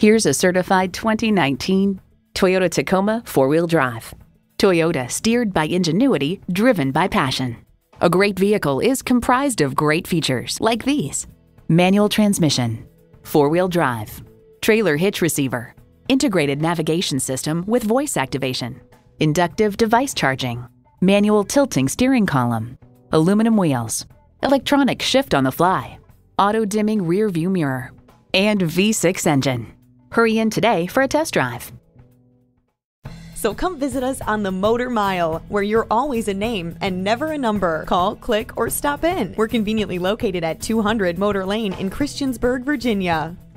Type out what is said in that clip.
Here's a certified 2019 Toyota Tacoma four-wheel drive. Toyota, steered by ingenuity, driven by passion. A great vehicle is comprised of great features like these: manual transmission, four-wheel drive, trailer hitch receiver, integrated navigation system with voice activation, inductive device charging, manual tilting steering column, aluminum wheels, electronic shift on the fly, auto-dimming rear view mirror, and V6 engine. Hurry in today for a test drive. So come visit us on the Motor Mile, where you're always a name and never a number. Call, click, or stop in. We're conveniently located at 200 Motor Lane in Christiansburg, Virginia.